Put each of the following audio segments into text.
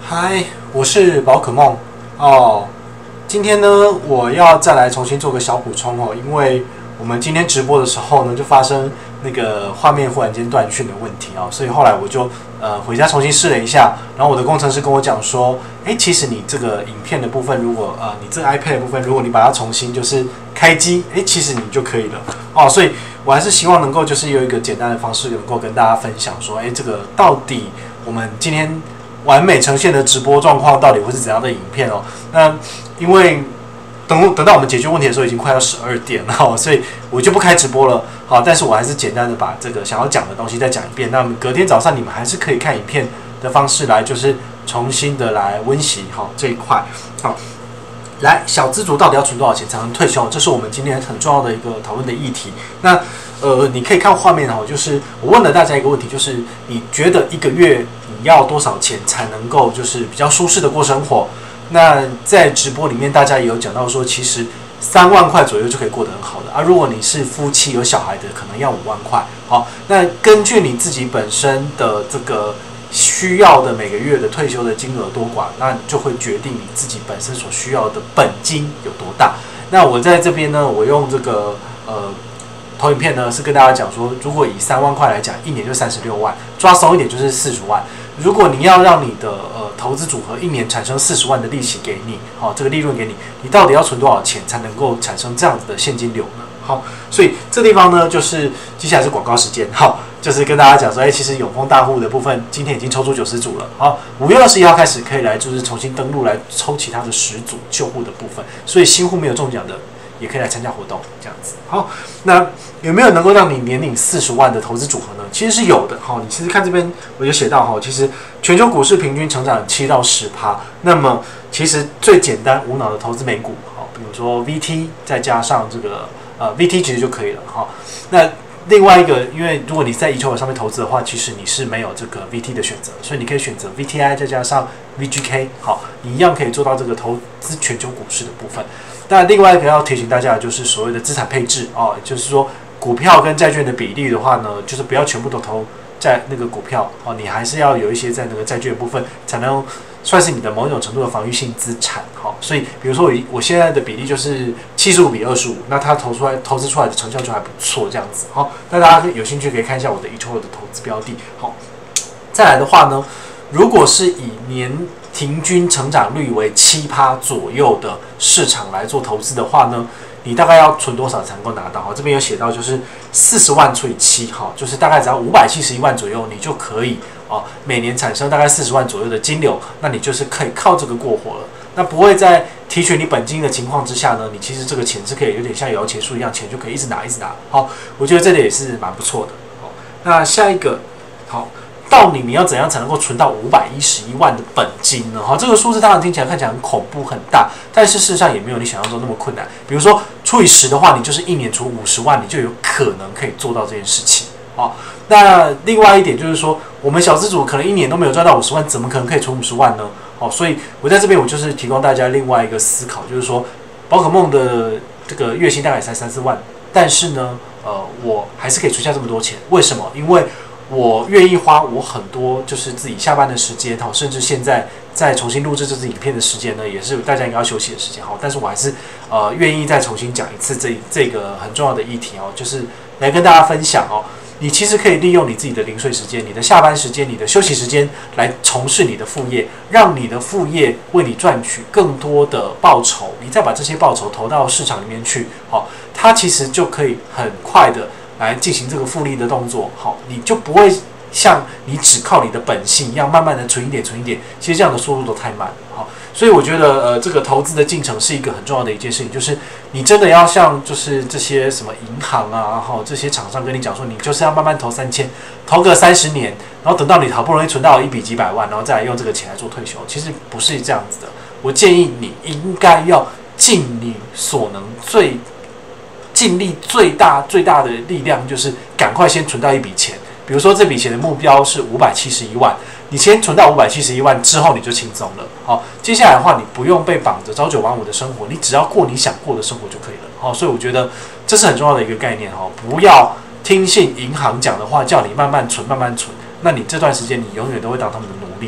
嗨，我是宝可梦哦。今天呢，我要再来重新做个小补充哦，因为我们今天直播的时候呢，就发生那个画面忽然间断讯的问题哦，所以后来我就回家重新试了一下，然后我的工程师跟我讲说，其实你这个影片的部分，如果你这个 iPad 的部分，如果你把它重新就是开机，其实你就可以了哦，所以我还是希望能够就是有一个简单的方式，能够跟大家分享说，这个到底我们今天完美呈现的直播状况到底会是怎样的影片哦？那因为等到我们解决问题的时候，已经快要12点了哦，所以我就不开直播了。好，但是我还是简单的把这个想要讲的东西再讲一遍。那么隔天早上你们还是可以看影片的方式来，就是重新的来温习好这一块。好，来小资族到底要存多少钱才能退休？这是我们今天很重要的一个讨论的议题。那你可以看画面哦，就是我问了大家一个问题，就是你觉得一个月你要多少钱才能够就是比较舒适的过生活？那在直播里面，大家也有讲到说，其实3万块左右就可以过得很好的啊。如果你是夫妻有小孩的，可能要5万块。好，那根据你自己本身的这个需要的每个月的退休的金额多寡，那你就会决定你自己本身所需要的本金有多大。那我在这边呢，我用这个投影片呢是跟大家讲说，如果以3万块来讲，一年就36万，抓松一点就是40万。如果你要让你的投资组合一年产生40万的利息给你，这个利润给你，你到底要存多少钱才能够产生这样子的现金流呢？好，所以这地方呢，就是接下来是广告时间，好，就是跟大家讲说，其实永丰大户的部分今天已经抽出90组了，好，5月21号开始可以来就是重新登录来抽其他的10组旧户的部分，所以新户没有中奖的也可以来参加活动，这样子。好，那有没有能够让你年领40万的投资组合呢？其实是有的。好，你其实看这边我就写到，其实全球股市平均成长7到10%。那么其实最简单无脑的投资美股，好，比如说 VT 再加上这个VT 其实就可以了。好，那另外一个，因为如果你在以球上面投资的话，其实你是没有这个 VT 的选择，所以你可以选择 VTI 再加上 VGK， 好，你一样可以做到这个投资全球股市的部分。那另外一个要提醒大家的就是所谓的资产配置哦，就是说股票跟债券的比例的话呢，就是不要全部都投在那个股票哦，你还是要有一些在那个债券的部分，才能算是你的某种程度的防御性资产。好，所以比如说我现在的比例就是75比25，那它投资出来的成效就还不错，这样子。好，那大家有兴趣可以看一下我的eToro的投资标的。好，再来的话呢，如果是以年平均成长率为7%左右的市场来做投资的话呢，你大概要存多少才能够拿到？这边有写到，就是40万除以7，就是大概只要571万左右，你就可以每年产生大概40万左右的金流，那你就是可以靠这个过活了。那不会在提取你本金的情况之下呢，你其实这个钱是可以有点像摇钱树一样，钱就可以一直拿一直拿。好，我觉得这里也是蛮不错的。好，那下一个，好。到底你要怎样才能够存到511万的本金呢？这个数字当然听起来看起来很恐怖很大，但是事实上也没有你想象中那么困难。比如说除以10的话，你就是一年除50万，你就有可能可以做到这件事情。那另外一点就是说，我们小资主可能一年都没有赚到50万，怎么可能可以存50万呢？所以我在这边我就是提供大家另外一个思考，就是说宝可梦的这个月薪大概才3-4万，但是呢，我还是可以存下这么多钱。为什么？因为我愿意花我很多就是自己下班的时间，甚至现在再重新录制这支影片的时间呢，也是大家应该要休息的时间。但是我还是愿意再重新讲一次这个很重要的议题就是来跟大家分享你其实可以利用你自己的零碎时间、你的下班时间、你的休息时间来从事你的副业，让你的副业为你赚取更多的报酬，你再把这些报酬投到市场里面去，它其实就可以很快的来进行这个复利的动作，好，你就不会像你只靠你的本性一样，慢慢的存一点，其实这样的速度都太慢了，好，所以我觉得这个投资的进程是一个很重要的一件事情，就是你真的要像就是这些什么银行啊，这些厂商跟你讲说，你就是要慢慢投3000，投个30年，然后等到你好不容易存到一笔几百万，然后再来用这个钱来做退休，其实不是这样子的。我建议你应该要尽你所能尽力最大的力量，就是赶快先存到一笔钱。比如说这笔钱的目标是571万，你先存到571万之后，你就轻松了。好，接下来的话，你不用被绑着朝9晚5的生活，你只要过你想过的生活就可以了。好，所以我觉得这是很重要的一个概念。不要听信银行讲的话，叫你慢慢存，那你这段时间你永远都会当他们的奴隶。好不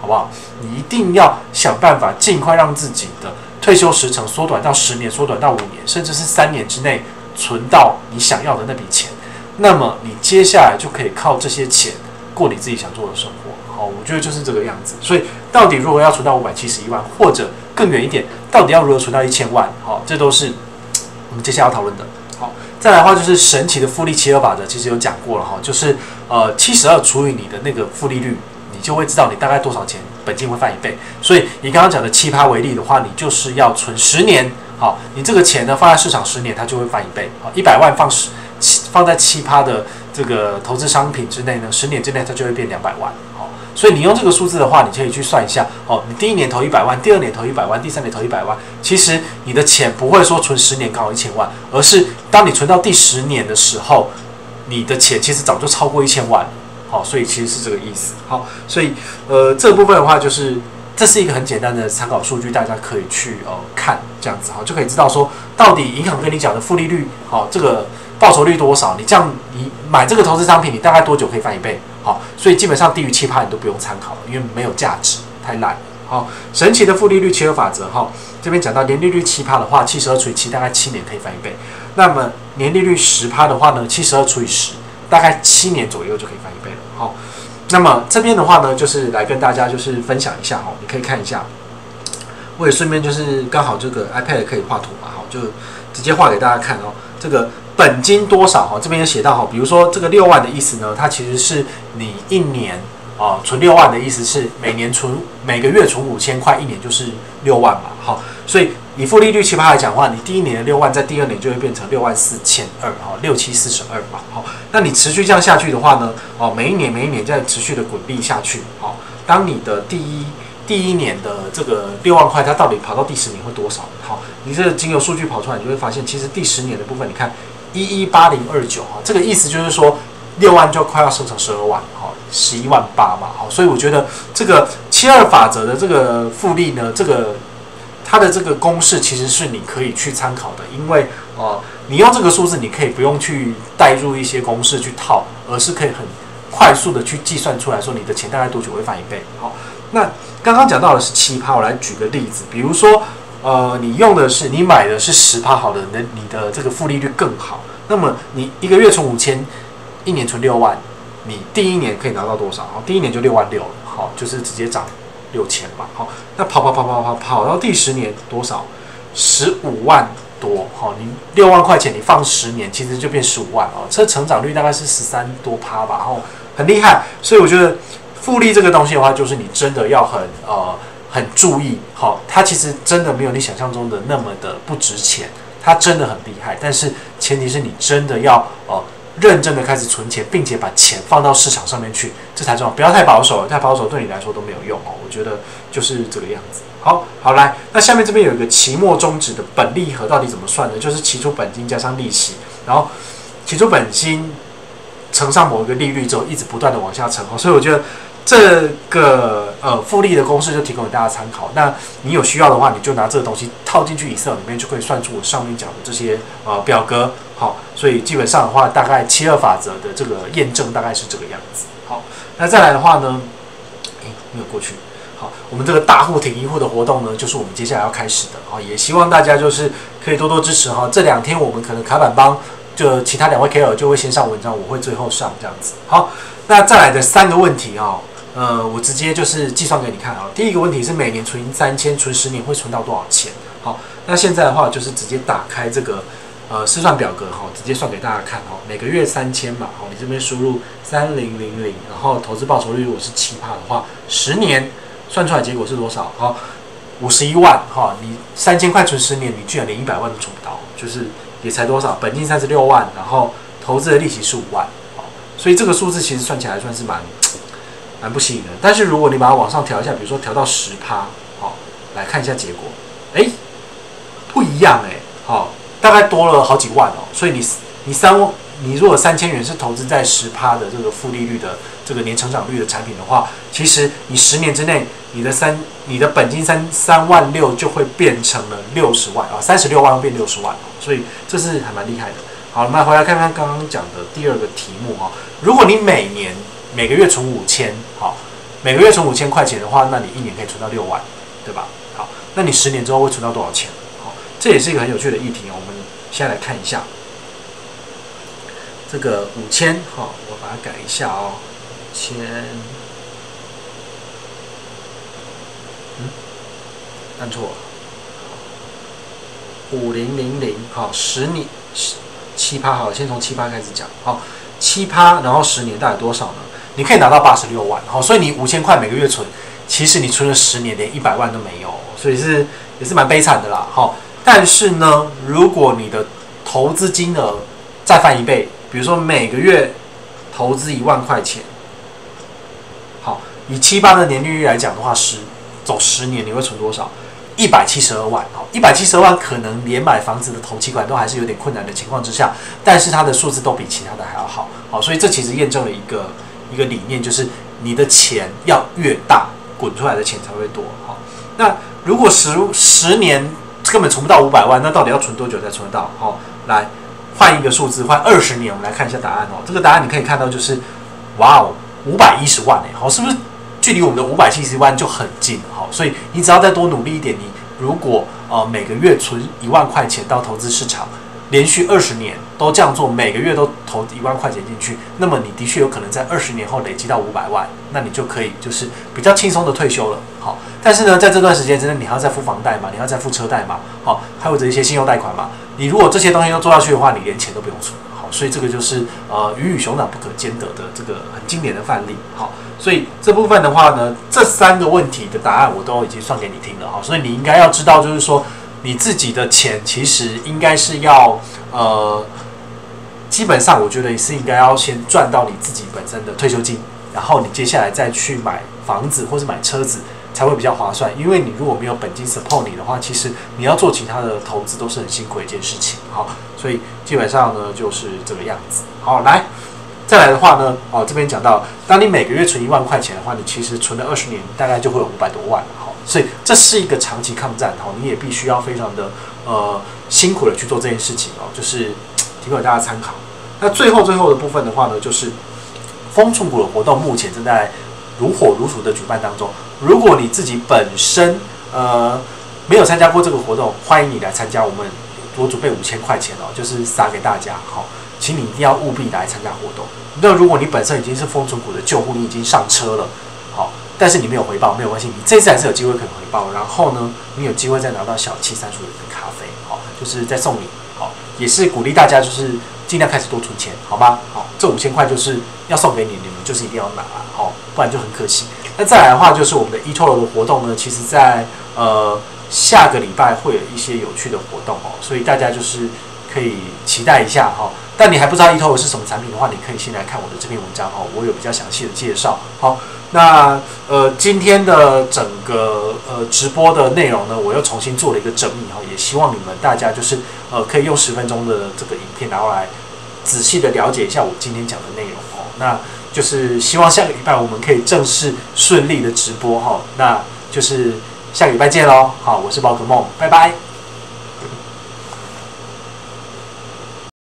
不好？你一定要想办法尽快让自己的退休时程缩短到10年，缩短到5年，甚至是3年之内存到你想要的那笔钱。那么你接下来就可以靠这些钱过你自己想做的生活。好，我觉得就是这个样子。所以到底如果要存到571万，或者更远一点，到底要如何存到1000万？好，这都是我们接下来要讨论的。好，再来的话就是神奇的复利7-2法则，其实有讲过了哈，就是72除以你的那个复利率，你就会知道你大概多少钱本金会翻1倍。所以以刚刚讲的7%为例的话，你就是要存10年。好，你这个钱呢放在市场10年，它就会翻1倍。好，100万放在7%的这个投资商品之内呢，10年之内它就会变200万。好，所以你用这个数字的话，你可以去算一下。哦，你第1年投100万，第2年投100万，第3年投100万，其实你的钱不会说存10年刚好1000万，而是当你存到第10年的时候，你的钱其实早就超过1000万了。好，所以其实是这个意思。好，所以这个部分的话，就是这是一个很简单的参考数据，大家可以去看，这样子就可以知道说，到底银行跟你讲的复利率，好，这个报酬率多少？你这样你买这个投资商品，你大概多久可以翻1倍？好，所以基本上低于7%你都不用参考了，因为没有价值，太烂了。好，神奇的复利率7-2法则，哈，这边讲到年利率7%的话，72除以7大概7年可以翻1倍。那么年利率10%的话呢，72除以10大概7年左右就可以翻1倍了。好，那么这边的话呢，就是来跟大家就是分享一下哈，你可以看一下。我也顺便就是刚好这个 iPad 可以画图嘛，好，就直接画给大家看哦。这个本金多少哈？这边有写到哈，比如说这个6万的意思呢，它其实是你1年存6万的意思是每个月存5000块，1年就是6万嘛。好，所以以复利率7%来讲的话，你第1年的6万，在第2年就会变成64200哈，6742嘛。好，那你持续这样下去的话呢，每一年再持续的滚利下去。好，当你的第一年的这个6万块，它到底跑到第10年会多少？好，你这个经由数据跑出来，你就会发现，其实第10年的部分，你看118029哈，这个意思就是说6万就快要生成12万，好，11万8嘛，好，所以我觉得这个7-2法则的这个复利呢，它的这个公式其实是你可以去参考的，因为你用这个数字，你可以不用去带入一些公式去套，而是可以很快速的去计算出来说你的钱大概多久会翻1倍。好，那刚刚讲到的是7%，我来举个例子，比如说，你买的是10%好的，你的这个复利率更好。那么你1个月存5000，1年存6万，你第1年可以拿到多少？好，第1年就6万6了，好，就是直接涨6000嘛。好，那跑到第10年多少？15万多。好，你6万块钱你放10年，其实就变15万哦，这成长率大概是13多%吧，哦，很厉害。所以我觉得复利这个东西的话，就是你真的要很注意，好，它其实真的没有你想象中的那么的不值钱，它真的很厉害，但是前提是你真的要认真的开始存钱，并且把钱放到市场上面去，这才重要，不要太保守了，太保守对你来说都没有用哦。我觉得就是这个样子。好来，那下面这边有一个期末终止的本利和到底怎么算呢？就是期初本金加上利息，然后期初本金乘上某一个利率之后，一直不断的往下乘，所以我觉得这个复利的公式就提供给大家参考。那你有需要的话，你就拿这个东西套进去 Excel 里面，就可以算出我上面讲的这些表格。好，所以基本上的话，大概7-2法则的这个验证大概是这个样子。好，那再来的话呢，没有过去。好，我们这个大户挺一户的活动呢，就是我们接下来要开始的。好，也希望大家就是可以多多支持哈。这2天我们可能卡板帮就其他2位 KOL 就会先上文章，我会最后上这样子。好，那再来的3个问题我直接就是计算给你看啊。第一个问题是每年存3000，存10年会存到多少钱？好，那现在的话就是直接打开这个试算表格直接算给大家看每个月3000嘛，你这边输入3000，然后投资报酬率如果是7%的话，10年算出来结果是多少？好，51万你3000块存10年，你居然连100万都存不到，就是也才多少？本金36万，然后投资的利息是5万，所以这个数字其实算起来算是蛮不吸引人。但是如果你把它往上调一下，比如说调到10%，来看一下结果，不一样大概多了好几万哦。所以你如果3000元是投资在10%的这个复利率的这个年成长率的产品的话，其实你10年之内，你的本金3万6就会变成了60万36万变60万，所以这是还蛮厉害的。好，我们来回来看看刚刚讲的第2个题目如果你每个月存5000， 每个月存5000块钱的话，那你一年可以存到6万，对吧？好，那你10年之后会存到多少钱？好，这也是一个很有趣的议题哦。我们现在来看一下这个5000，好，我把它改一下哦，5000，按错了，5000，好，10年7%，好，先从7%开始讲，好，7%，然后10年大概多少呢？你可以拿到86万，好，所以你5000块每个月存，其实你存了10年，连100万都没有，所以也是蛮悲惨的啦，好。但是呢，如果你的投资金额再翻1倍，比如说每个月投资1万块钱，好，以7%的年利率来讲的话，走10年你会存多少？172万，好，172万可能连买房子的头期款都还是有点困难的情况之下，但是它的数字都比其他的还要好，好，所以这其实验证了一个理念，就是你的钱要越大，滚出来的钱才会多，好，那如果十年根本存不到500万，那到底要存多久才存得到？好，来换一个数字，换20年，我们来看一下答案哦。这个答案你可以看到就是，哇哦，510万哎，好，是不是距离我们的570万就很近？好，所以你只要再多努力一点，你如果每个月存1万块钱到投资市场，连续20年都这样做，每个月都投1万块钱进去，那么你的确有可能在20年后累积到500万，那你就可以就是比较轻松的退休了。好，但是呢，在这段时间之内，你还要再付房贷嘛，你还要再付车贷嘛，好，还有一些信用贷款嘛。你如果这些东西都做下去的话，你连钱都不用存。好，所以这个就是鱼与熊掌不可兼得的这个很经典的范例。好，所以这部分的话呢，这3个问题的答案我都已经算给你听了。好，所以你应该要知道，就是说你自己的钱其实应该是要基本上我觉得你是应该要先赚到你自己本身的退休金，然后你接下来再去买房子或是买车子才会比较划算。因为你如果没有本金 support 你的话，其实你要做其他的投资都是很辛苦的一件事情。好，所以基本上呢就是这个样子。好，来再来的话呢，这边讲到，当你每个月存1万块钱的话，你其实存了20年，大概就会有500多万。好，所以这是一个长期抗战。好，你也必须要非常的辛苦的去做这件事情哦，就是提供给大家参考。那最后的部分的话呢，就是风存股的活动目前正在如火如荼的举办当中。如果你自己本身没有参加过这个活动，欢迎你来参加。我准备5000块钱哦，就是撒给大家。好，请你一定要务必来参加活动。那如果你本身已经是风存股的旧户，你已经上车了，好，但是你没有回报，没有关系，你这次还是有机会可能回报。然后呢，你有机会再拿到小七35元的咖啡，好，就是再送你。好，也是鼓励大家就是尽量开始多存钱，好吗？好，这5000块就是要送给你，你们就是一定要拿，好，不然就很可惜。那再来的话，就是我们的eToro的活动呢，其实在下个礼拜会有一些有趣的活动哦，所以大家就是可以期待一下哈。但你还不知道eToro是什么产品的话，你可以先来看我的这篇文章哈，我有比较详细的介绍。好，那今天的整个直播的内容呢，我又重新做了一个整理哈，也希望你们大家就是可以用10分钟的这个影片，然后来仔细的了解一下我今天讲的内容哦。那就是希望下个礼拜我们可以正式顺利的直播哈，那就是下个礼拜见喽。好，我是宝可梦，拜拜。